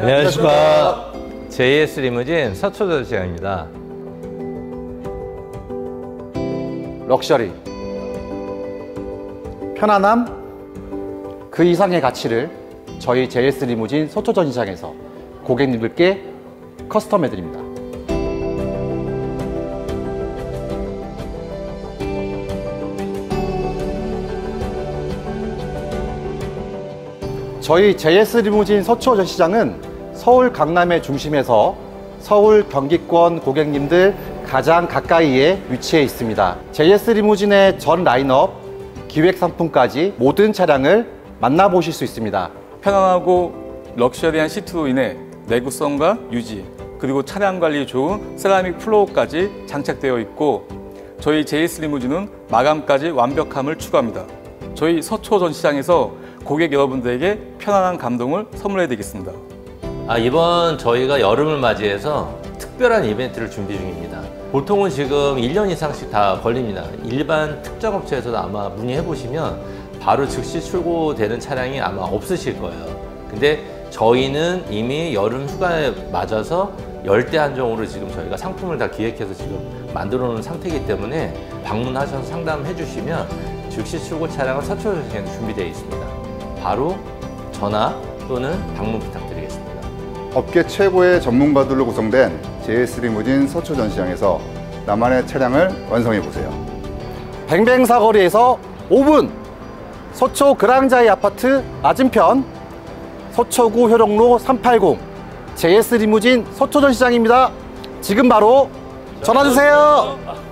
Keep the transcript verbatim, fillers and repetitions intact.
안녕하십니까. 제이에스 리무진 서초전시장입니다. 럭셔리, 편안함, 그 이상의 가치를 저희 제이에스 리무진 서초전시장에서 고객님들께 커스텀해드립니다. 저희 제이에스 리무진 서초전시장은 서울 강남의 중심에서 서울 경기권 고객님들 가장 가까이에 위치해 있습니다. 제이에스 리무진의 전 라인업, 기획 상품까지 모든 차량을 만나보실 수 있습니다. 편안하고 럭셔리한 시트로 인해 내구성과 유지, 그리고 차량 관리 좋은 세라믹 플로어까지 장착되어 있고, 저희 제이에스 리무진은 마감까지 완벽함을 추구합니다. 저희 서초 전시장에서 고객 여러분들에게 편안한 감동을 선물해 드리겠습니다. 아, 이번 저희가 여름을 맞이해서 특별한 이벤트를 준비 중입니다. 보통은 지금 일 년 이상씩 다 걸립니다. 일반 특정 업체에서도 아마 문의해 보시면 바로 즉시 출고되는 차량이 아마 없으실 거예요. 근데 저희는 이미 여름 휴가에 맞아서 열대 한정으로 지금 저희가 상품을 다 기획해서 지금 만들어 놓은 상태이기 때문에 방문하셔서 상담해 주시면 즉시 출고 차량은 서초전시장에 준비되어 있습니다. 바로 전화 또는 방문 부탁드리겠습니다. 업계 최고의 전문가들로 구성된 제이에스 리무진 서초전시장에서 나만의 차량을 완성해보세요. 뱅뱅 사거리에서 오 분, 서초 그랑자이 아파트 맞은편, 서초구 효령로 삼팔공, 제이에스 리무진 서초전시장입니다. 지금 바로 전화주세요.